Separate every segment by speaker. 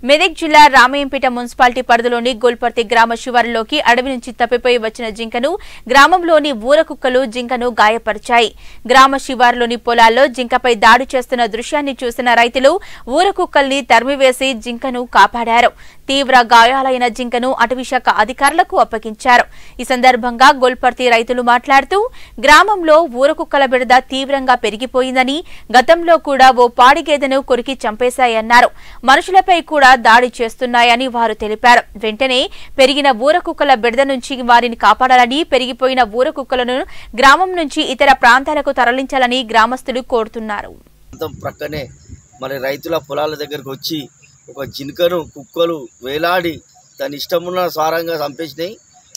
Speaker 1: మెదక్ జిల్లా రామయ్యంపేట మున్సిపాలిటీ పరిధిలోని గోల్పర్తి గ్రామ శివారులోకి అడవి నుంచి తప్పిపోయి వచ్చిన జింకను గ్రామంలోని ఊరకుక్కలు జింకను గాయపరిచాయి. గ్రామ శివారులోని పొలాల్లో జింకపై దాడి చేస్తున్న దృశ్యాన్ని చూసిన రైతులు ఊరకుక్కల్ని తరిమివేసి జింకను కాపాడారు. తీవ్ర గాయాలైన జింకను అటవీశాఖ అధికారులకు అప్పగించారు. ఈ సందర్భంగా గోల్పర్తి రైతులు మాట్లాడుతూ గ్రామంలో ఊరకుక్కల బెడద తీవ్రంగా పెరిగిపోయిందని, గతంలో కూడా ఓ పాడిగేదెను కొరికి చంపేశాయన్నారు. మనుషులపై కూడా దాడి చేస్తున్నాయని వారు తెలిపారు. వెంటనే పెరిగిన ఊరకుక్కల బెడద నుంచి వారిని కాపాడాలని, పెరిగిపోయిన ఊరకుక్కలను గ్రామం నుంచి ఇతర ప్రాంతాలకు తరలించాలని గ్రామస్తులు కోరుతున్నారు.
Speaker 2: ప్రక్కనే మరి రైతుల పొలాల దగ్గరకు వచ్చి ఒక జింకను కుక్కలు వేలాడి దాని ఇష్టమున్న సారంగా చంపేసినాయి,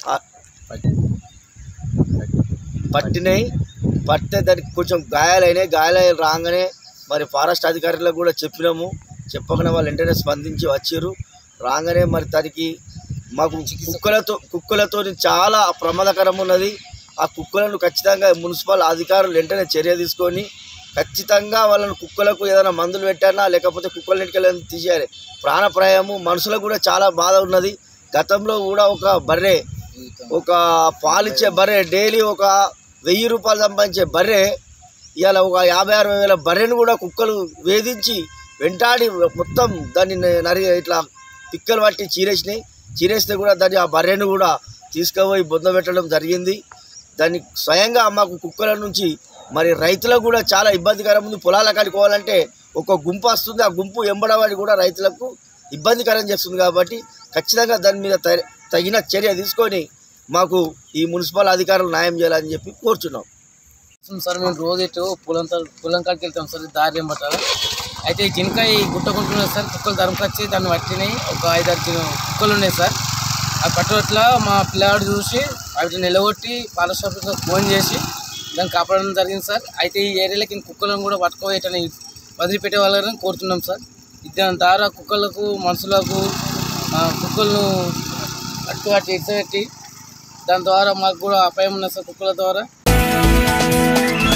Speaker 2: పట్టితే దానికి కొంచెం గాయాలైన రాగానే మరి ఫారెస్ట్ అధికారులకు కూడా చెప్పినాము. చెప్పగానే వాళ్ళు వెంటనే స్పందించి వచ్చారు. రాగానే మరి దానికి మాకు కుక్కలతో చాలా ప్రమాదకరం ఉన్నది. ఆ కుక్కలను ఖచ్చితంగా మున్సిపల్ అధికారులు వెంటనే చర్య తీసుకొని ఖచ్చితంగా వాళ్ళని కుక్కలకు ఏదైనా మందులు పెట్టానా లేకపోతే కుక్కల ఇంటికి తీసేయాలి. ప్రాణప్రాయము మనుషులకు కూడా చాలా బాధ ఉన్నది. గతంలో కూడా ఒక పాలిచ్చే బర్రె డైలీ ఒక 1000 రూపాయలు సంపాదించే బర్రె ఇవాళ ఒక 50-60 వేల బర్రెను కూడా కుక్కలు వేధించి వెంటాడి మొత్తం దాన్ని ఇట్లా పిక్కలు పట్టి చీరేస్తే కూడా దాన్ని ఆ బర్రెను కూడా తీసుకుపోయి బొందబెట్టడం జరిగింది. దాన్ని స్వయంగా మాకు కుక్కల నుంచి మరి రైతులకు కూడా చాలా ఇబ్బందికరం ఉంది. పొలాల కడుకోవాలంటే ఒక గుంపు వస్తుంది, ఆ గుంపు ఎంబడవాడి కూడా రైతులకు ఇబ్బందికరం చేస్తుంది. కాబట్టి ఖచ్చితంగా దాని మీద తగిన చర్య తీసుకొని మాకు ఈ మున్సిపల్ అధికారులు న్యాయం చేయాలని చెప్పి కోరుచున్నాం.
Speaker 3: సార్ మేము రోజు ఇటు పొలం కాడికి వెళ్తాం సార్, దారి ఏమంటారు. అయితే ఈ జింక ఈ గుట్టకుంటున్నాయి సార్, కుక్కలు తరుముకొచ్చి దాన్ని పట్టినాయి. ఒక 5-6 కుక్కలు ఉన్నాయి సార్. ఆ పట్టుబట్ల మా పిల్లాడు చూసి వాటిని నిలగొట్టి పాల షాప్కి ఫోన్ చేసి దాన్ని కాపాడడం జరిగింది సార్. అయితే ఈ ఏరియాలోకి కుక్కలను కూడా పట్టుకోవేటని వదిలిపెట్టే వాళ్ళని కోరుతున్నాం సార్. దాని ద్వారా కుక్కలకు మనుషులకు కుక్కలను పట్టుబట్టి ఇచ్చబెట్టి దాని ద్వారా మాకు కూడా అపాయం ఉన్నది సార్ కుక్కల ద్వారా.